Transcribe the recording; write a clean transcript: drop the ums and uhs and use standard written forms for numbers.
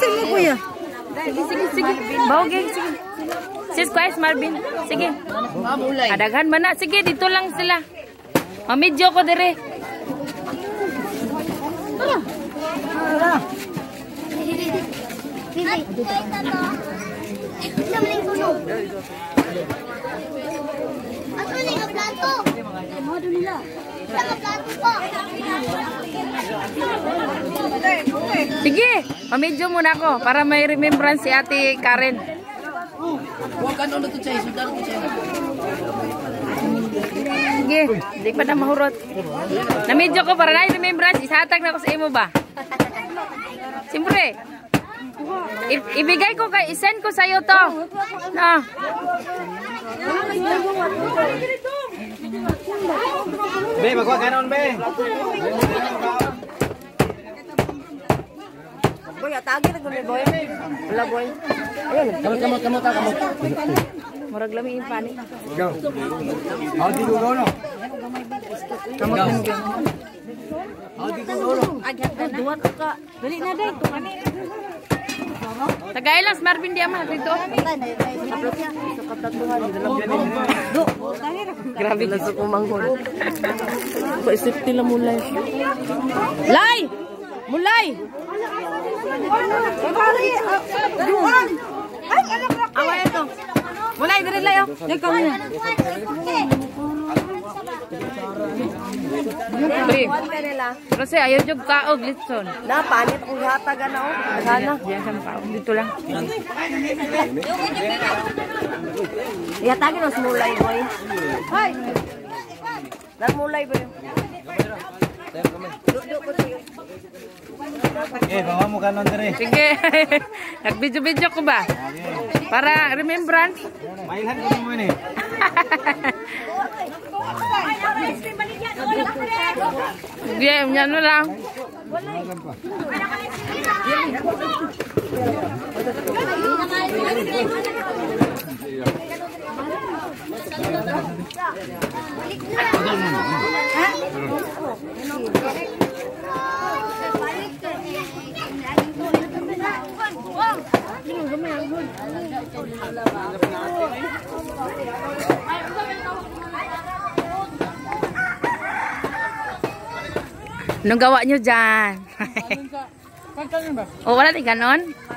Buhatin mo, kuya. Sige. Bawag sige. Sis, Kuya Marvin. Sige. Adaghan man na. Sige, dito lang sila. Mamidyo ko dire. Sige, mamidyo muna ako para may remembrance si Ate Karen. Sige, hindi pa na mahurot. Namidyo ko para na remembrance. Isatag na ako sa imo ba? Siyempre. Ibigay ko kay isend ko sa iyo to. No. Be, magwa ka noon, be. Boy, atagi na gumi, boy. Wala, boy. Kamot. Murag lami yung pani. Go. How did you go, no? Kamot ng gyud. How did you go, no? Duwan ka. Dali na, day. Tagailas, Marvin di ama. Dito. Grabe na sa kumanghon. Paisip tila mulay. Lay! Mulay! Away ito. Mulay, diri layo. Ikaw na. Kasi ayaw jud kaog litson. Na, panit ang hatag na, oh. Sana. Diyan sa kaog. Dito lang. Ihatagin ang mulay, boy. Hoy! Nagmulay, boy. Bawa mo ka noon, dire. Sige. Nagbidyo-bidyo ko ba? Para remembrance. Mailhan ko mo ini. Sige, yan lang. Anong gawa nyo dyan? O, wala din ganon?